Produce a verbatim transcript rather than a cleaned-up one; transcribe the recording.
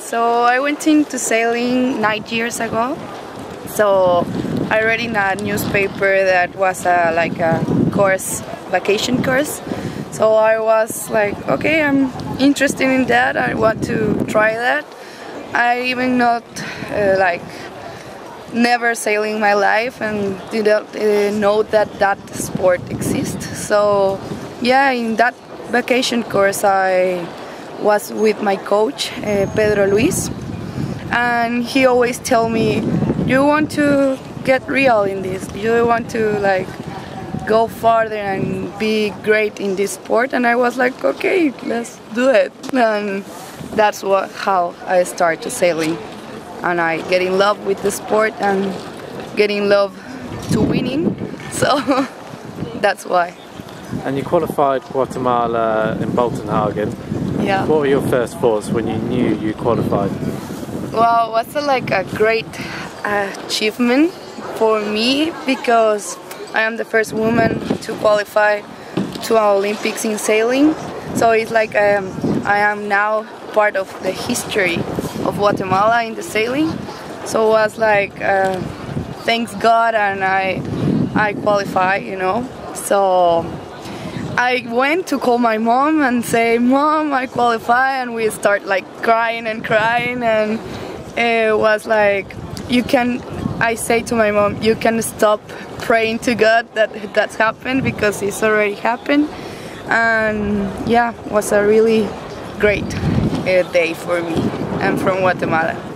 So I went into sailing nine years ago. So I read in a newspaper that was a, like a course, vacation course. So I was like, okay, I'm interested in that. I want to try that. I even not uh, like never sailing in my life and didn't uh, know that that sport exists. So yeah, in that vacation course I was with my coach, uh, Pedro Luis, and he always tell me, you want to get real in this, you want to like go farther and be great in this sport. And I was like, okay, let's do it. And that's what how I started sailing, and I get in love with the sport and get in love to winning, so that's why. And you qualified Guatemala in Bolton Hagen. Yeah. What were your first thoughts when you knew you qualified? Well, it was a, like a great achievement for me because I am the first woman to qualify to our Olympics in sailing. So it's like um, I am now part of the history of Guatemala in the sailing. So it was like, uh, thanks God, and I, I qualify, you know. So I went to call my mom and say, Mom, I qualify, and we start like crying and crying, and it was like, you can, I say to my mom, you can stop praying to God that that's happened because it's already happened. And yeah, it was a really great uh, day for me. I'm from Guatemala.